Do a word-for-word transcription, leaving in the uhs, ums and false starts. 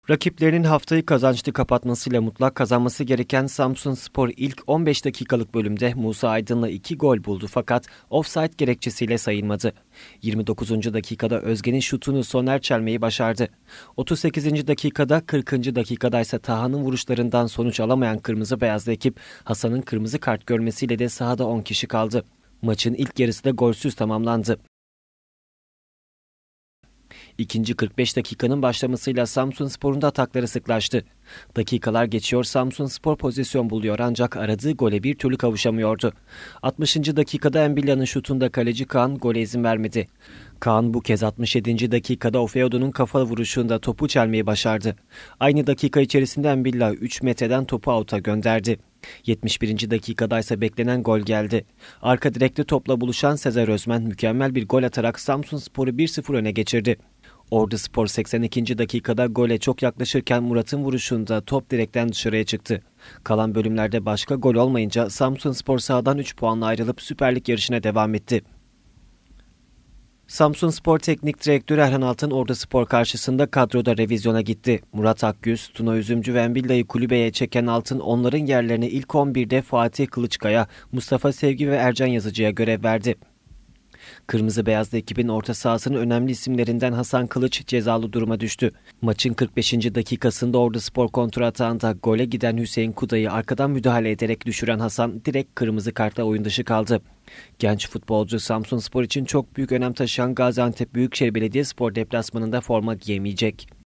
Rakiplerinin haftayı kazançlı kapatmasıyla mutlak kazanması gereken Samsunspor ilk on beş dakikalık bölümde Musa Aydın'la iki gol buldu fakat ofsayt gerekçesiyle sayılmadı. yirmi dokuzuncu dakikada Özge'nin şutunu Soner çelmeyi başardı. otuz sekizinci dakikada kırkıncı dakikada ise Taha'nın vuruşlarından sonuç alamayan kırmızı beyazlı ekip Hasan'ın kırmızı kart görmesiyle de sahada on kişi kaldı. Maçın ilk yarısı da golsüz tamamlandı. İkinci kırk beş dakikanın başlamasıyla Samsunspor'un da atakları sıklaştı. Dakikalar geçiyor, Samsunspor pozisyon buluyor ancak aradığı gole bir türlü kavuşamıyordu. altmışıncı dakikada Embilla'nın şutunda kaleci Kaan gole izin vermedi. Kaan bu kez altmış yedinci dakikada Ofeodo'nun kafa vuruşunda topu çelmeyi başardı. Aynı dakika içerisinde Embilla üç metreden topu out'a gönderdi. yetmiş birinci dakikada ise beklenen gol geldi. Arka direkte topla buluşan Sezer Özmen mükemmel bir gol atarak Samsunspor'u bir sıfır öne geçirdi. Orduspor seksen ikinci dakikada gole çok yaklaşırken Murat'ın vuruşunda top direkten dışarıya çıktı. Kalan bölümlerde başka gol olmayınca Samsunspor sahadan üç puanla ayrılıp Süper Lig yarışına devam etti. Samsunspor Teknik Direktörü Erhan Altın Orduspor karşısında kadroda revizyona gitti. Murat Akgüz, Tuna Üzümcü ve Embilla'yı kulübeye çeken Altın onların yerlerine ilk on birde Fatih Kılıçkaya, Mustafa Sevgi ve Ercan Yazıcı'ya görev verdi. Kırmızı beyazlı ekibin orta sahasının önemli isimlerinden Hasan Kılıç cezalı duruma düştü. Maçın kırk beşinci dakikasında Orduspor kontratağında gole giden Hüseyin Kuda'yı arkadan müdahale ederek düşüren Hasan direkt kırmızı kartla oyun dışı kaldı. Genç futbolcu Samsunspor için çok büyük önem taşıyan Gaziantep Büyükşehir Belediyespor deplasmanında forma giyemeyecek.